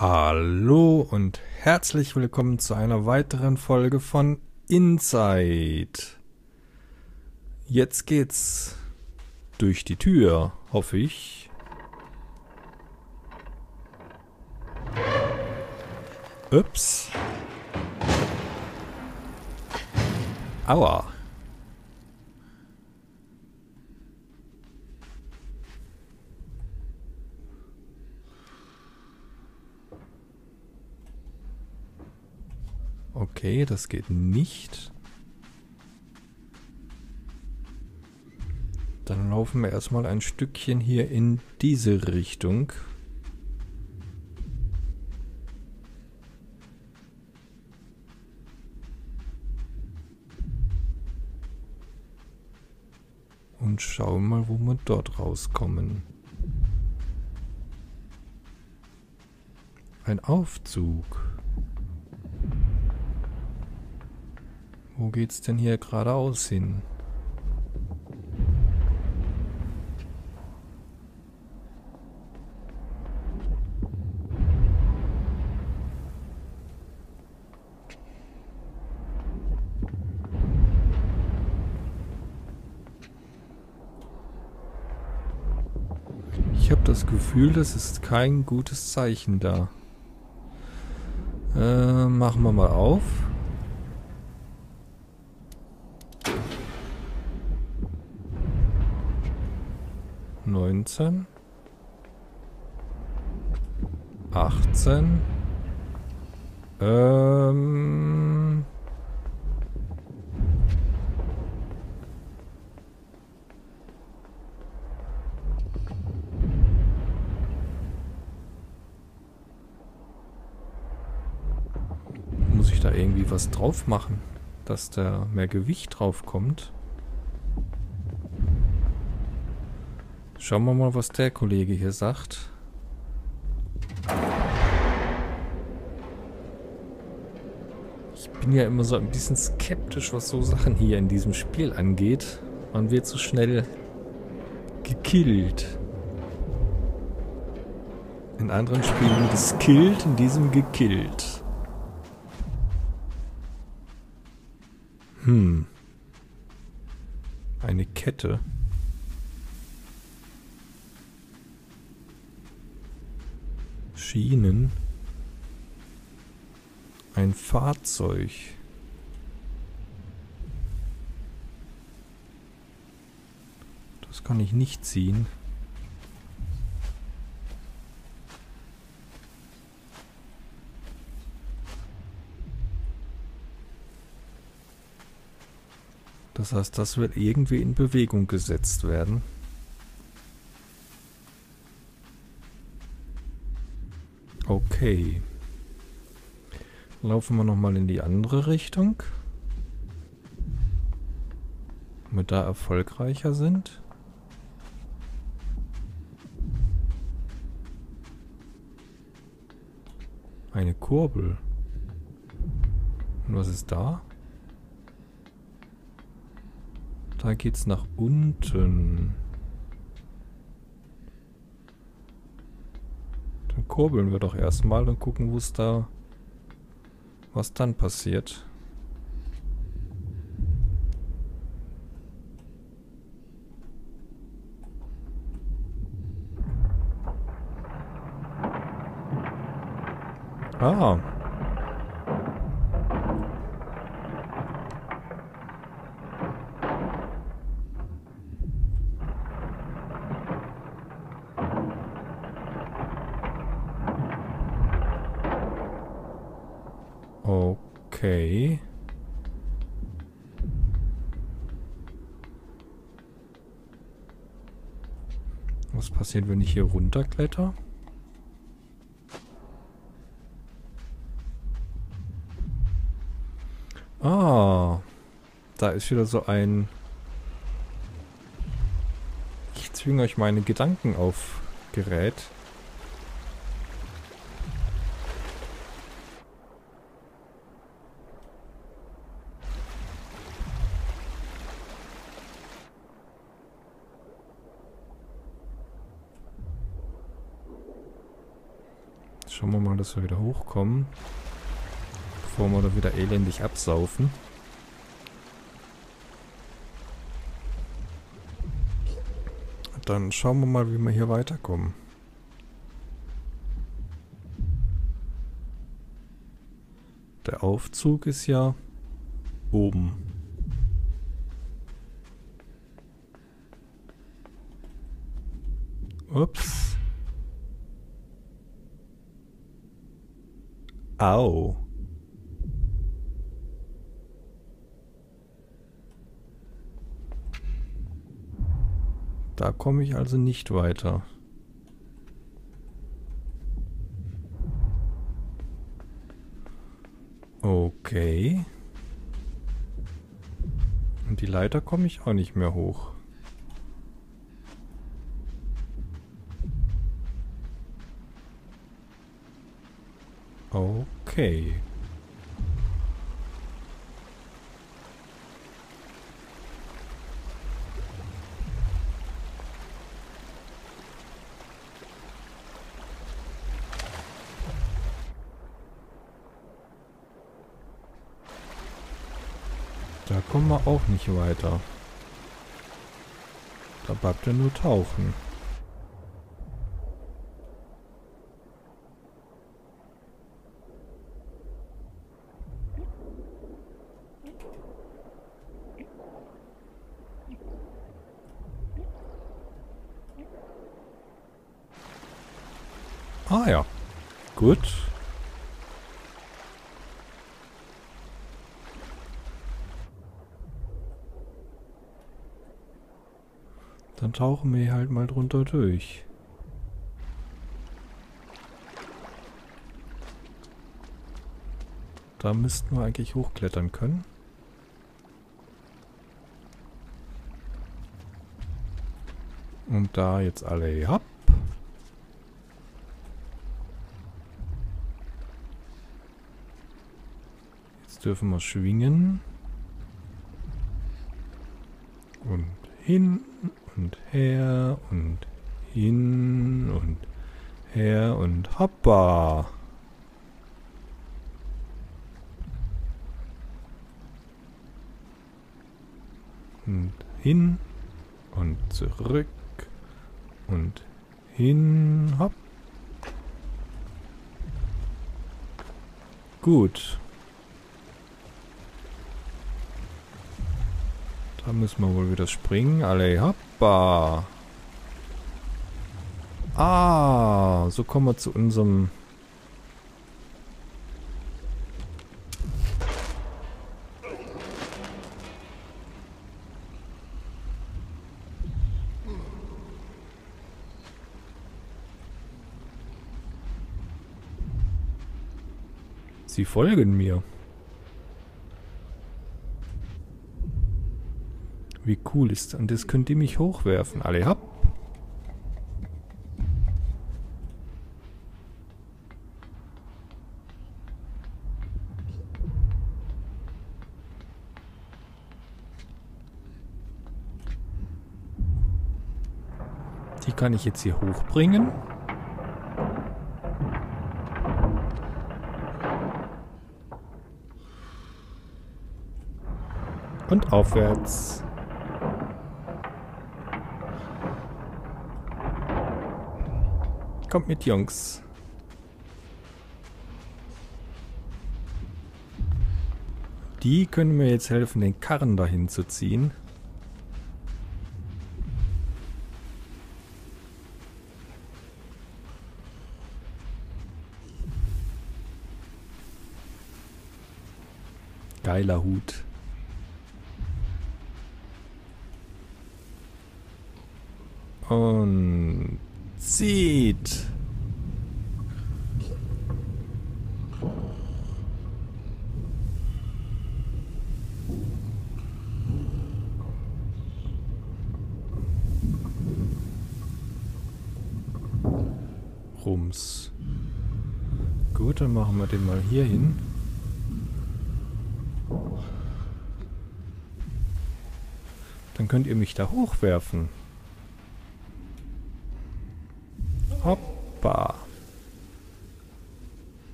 Hallo und herzlich willkommen zu einer weiteren Folge von Inside. Jetzt geht's durch die Tür, hoffe ich. Ups. Aua. Okay, das geht nicht. Dann laufen wir erstmal ein Stückchen hier in diese Richtung. Und schauen mal, wo wir dort rauskommen. Ein Aufzug. Wo geht's denn hier geradeaus hin? Ich habe das Gefühl, das ist kein gutes Zeichen da. Machen wir mal auf. (19) 18. Muss ich da irgendwie was drauf machen, dass da mehr Gewicht drauf kommt? Schauen wir mal, was der Kollege hier sagt. Ich bin ja immer so ein bisschen skeptisch, was so Sachen hier in diesem Spiel angeht. Man wird so schnell gekillt. In anderen Spielen geskillt, in diesem gekillt. Eine Kette. Schienen. Ein Fahrzeug. Das kann ich nicht ziehen. Das heißt, das wird irgendwie in Bewegung gesetzt werden. Okay. Laufen wir nochmal in die andere Richtung. Ob wir da erfolgreicher sind. Eine Kurbel. Und was ist da? Da geht's nach unten. Dann kurbeln wir doch erstmal und gucken, wo es da, was dann passiert. Ah. Okay. Was passiert, wenn ich hier runterkletter? Ah, da ist wieder so ein... Ich zwinge euch meine Gedanken auf Gerät. Schauen wir mal, dass wir wieder hochkommen. Bevor wir da wieder elendig absaufen. Dann schauen wir mal, wie wir hier weiterkommen. Der Aufzug ist ja oben. Ups. Au. Da komme ich also nicht weiter. Okay. Und die Leiter komme ich auch nicht mehr hoch. Okay. Da kommen wir auch nicht weiter. Da bleibt ja nur tauchen. Ah ja. Gut. Dann tauchen wir halt mal drunter durch. Da müssten wir eigentlich hochklettern können. Und da jetzt alle ab. Jetzt dürfen wir schwingen. Und hin und her und hin und her und hoppa. Und hin und zurück und hin, hopp. Gut. Da müssen wir wohl wieder springen. Alle hoppa. Ah, so kommen wir zu unserem... Sie folgen mir. Wie cool ist das? Und das könnt ihr mich hochwerfen. Alle hopp. Die kann ich jetzt hier hochbringen. Und aufwärts. Kommt mit, Jungs. Die können mir jetzt helfen, den Karren dahin zu ziehen. Geiler Hut. Und zieht. Rums. Gut, dann machen wir den mal hier hin. Dann könnt ihr mich da hochwerfen. Hoppa.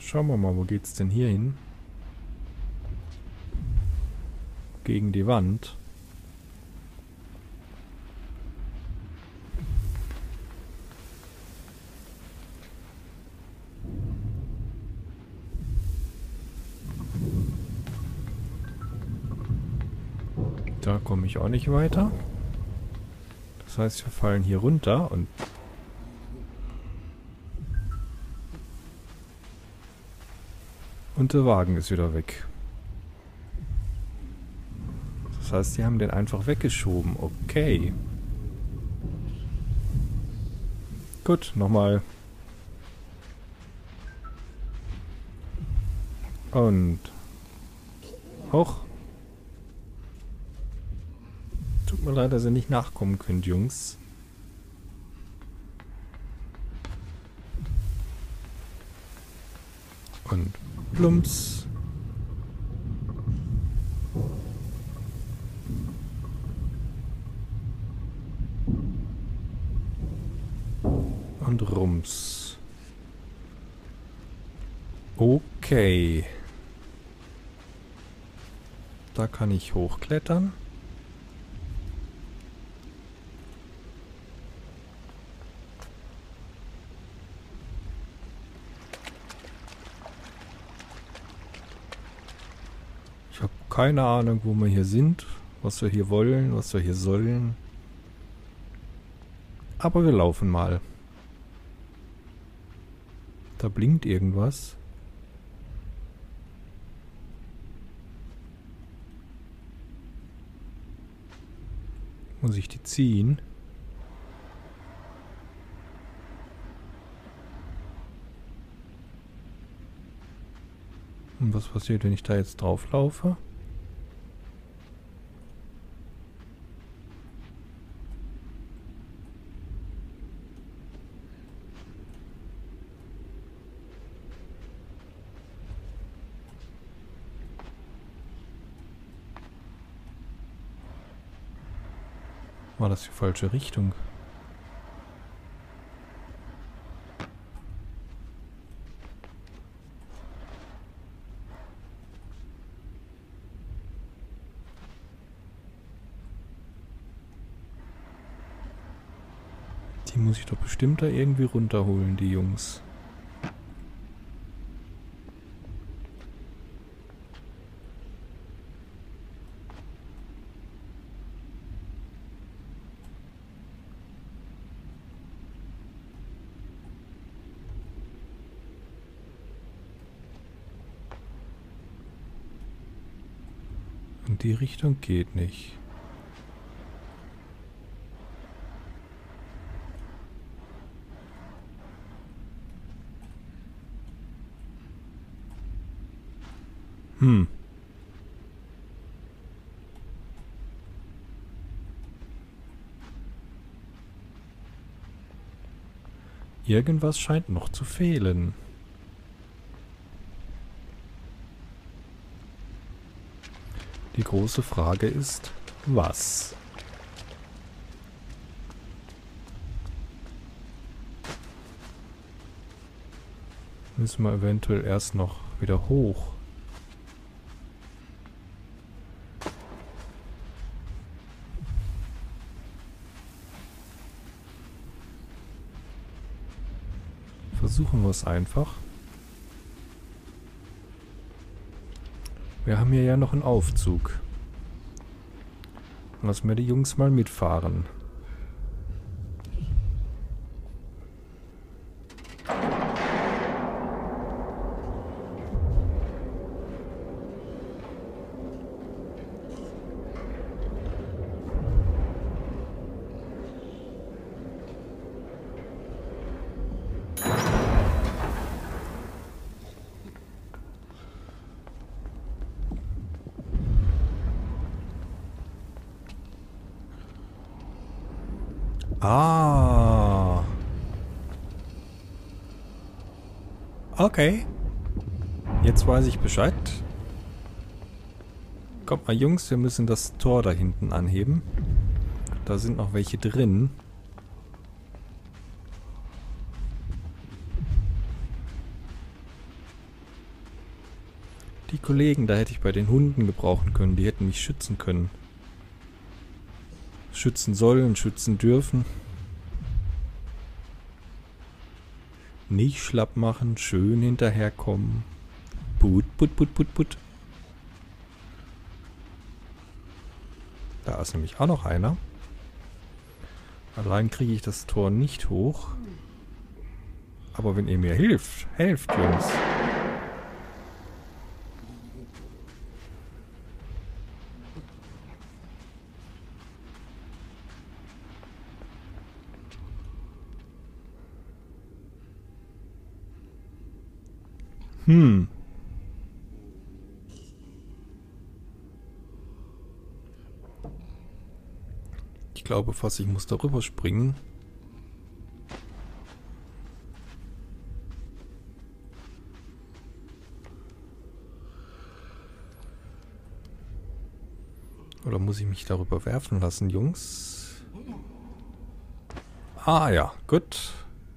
Schauen wir mal, wo geht's denn hier hin? Gegen die Wand. Da komme ich auch nicht weiter. Das heißt, wir fallen hier runter und... Und der Wagen ist wieder weg. Das heißt, die haben den einfach weggeschoben. Okay. Gut, nochmal. Und... hoch. Tut mir leid, dass ihr nicht nachkommen könnt, Jungs. Und plumps. Und rums. Okay. Da kann ich hochklettern. Ich habe keine Ahnung, wo wir hier sind, was wir hier wollen, was wir hier sollen. Aber wir laufen mal. Da blinkt irgendwas. Muss ich die ziehen? Und was passiert, wenn ich da jetzt drauf laufe? War das die falsche Richtung? Die muss ich doch bestimmt da irgendwie runterholen, die Jungs. In die Richtung geht nicht. Irgendwas scheint noch zu fehlen. Die große Frage ist, was? Müssen wir eventuell erst noch wieder hoch. Versuchen wir es einfach. Wir haben hier ja noch einen Aufzug. Lassen wir die Jungs mal mitfahren. Ah. Okay. Jetzt weiß ich Bescheid. Kommt mal, Jungs, wir müssen das Tor da hinten anheben. Da sind noch welche drin. Kollegen, da hätte ich bei den Hunden gebrauchen können. Die hätten mich schützen können. Schützen sollen, schützen dürfen. Nicht schlapp machen, schön hinterherkommen. Put, put, put, put, put. Da ist nämlich auch noch einer. Allein kriege ich das Tor nicht hoch. Aber wenn ihr mir helft, Jungs. Ich glaube fast, ich muss darüber springen. Oder muss ich mich darüber werfen lassen, Jungs? Ah ja, gut.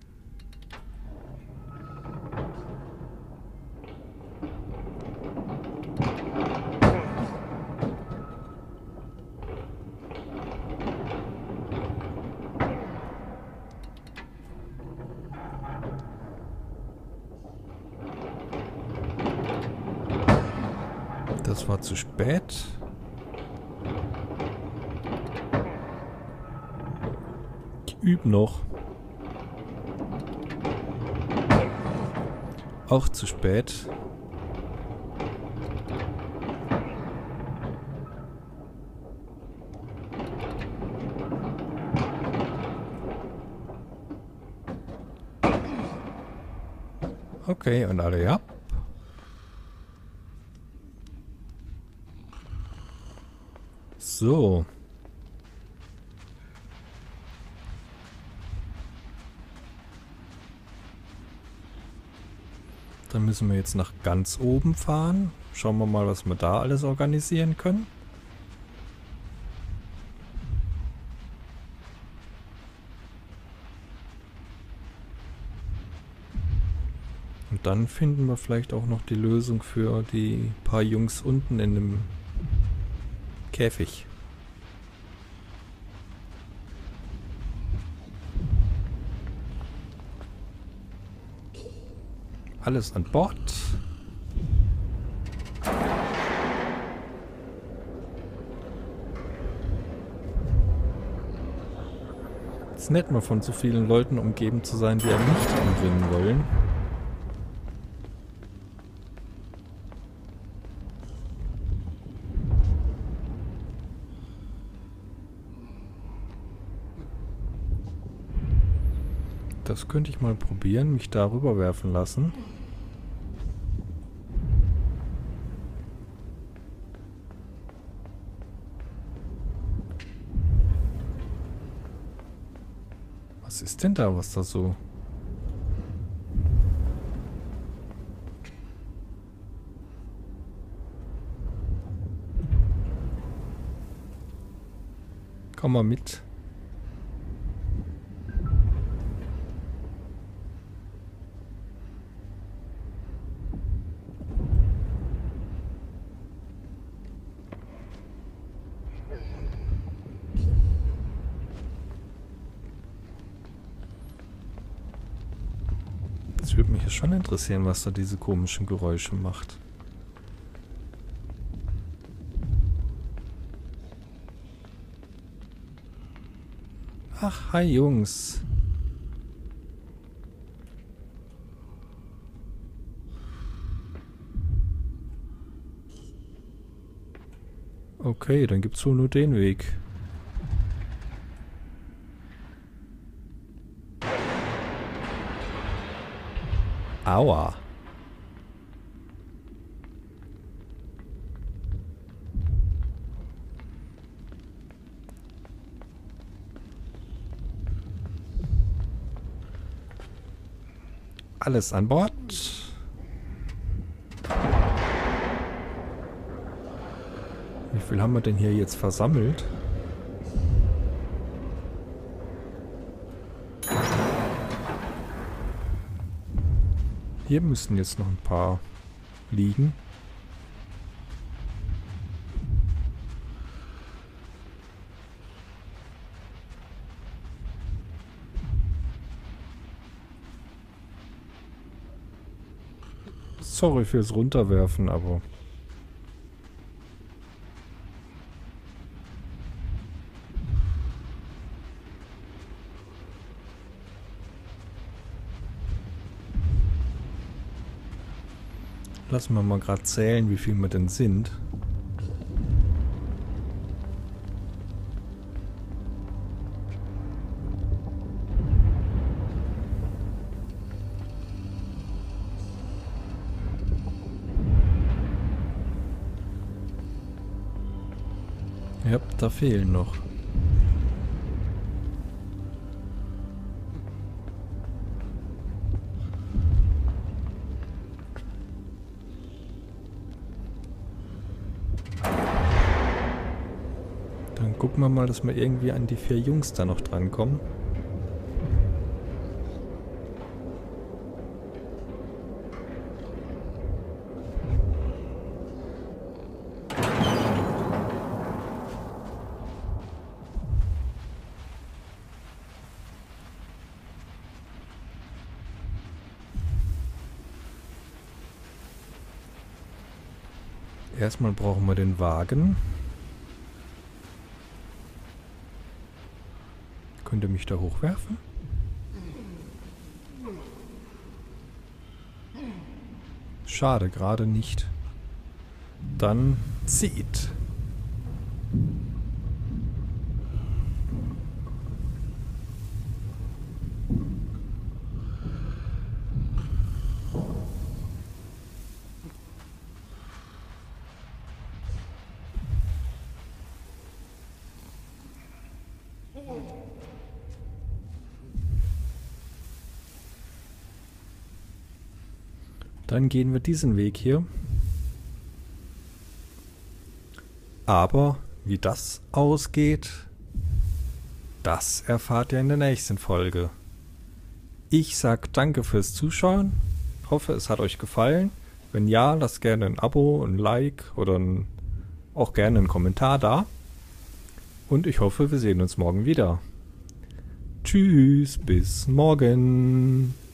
Das war zu spät. Ich übe noch. Auch zu spät. Okay, und alle ja. So. Dann müssen wir jetzt nach ganz oben fahren. Schauen wir mal, was wir da alles organisieren können. Und dann finden wir vielleicht auch noch die Lösung für die paar Jungs unten in dem Käfig. Alles an Bord. Es ist nett, mal von so vielen Leuten umgeben zu sein, die einen nicht umbringen wollen. Das könnte ich mal probieren, mich da rüber werfen lassen. Was ist denn da, was da so... Komm mal mit. Das würde mich ja schon interessieren, was da diese komischen Geräusche macht. Ach, hi Jungs. Okay, dann gibt's wohl nur den Weg. Aua. Alles an Bord. Wie viel haben wir denn hier jetzt versammelt? Hier müssen jetzt noch ein paar liegen. Sorry fürs Runterwerfen, aber... Lassen wir mal gerade zählen, wie viel wir denn sind. Ja, da fehlen noch. Dann gucken wir mal, dass wir irgendwie an die 4 Jungs da noch drankommen. Erstmal brauchen wir den Wagen. Könnt ihr mich da hochwerfen? Schade, gerade nicht. Dann zieht. Dann gehen wir diesen Weg hier. Aber wie das ausgeht, das erfahrt ihr in der nächsten Folge. Ich sag danke fürs Zuschauen. Hoffe, es hat euch gefallen. Wenn ja, lasst gerne ein Abo, ein Like oder auch gerne einen Kommentar da. Und ich hoffe, wir sehen uns morgen wieder. Tschüss, bis morgen.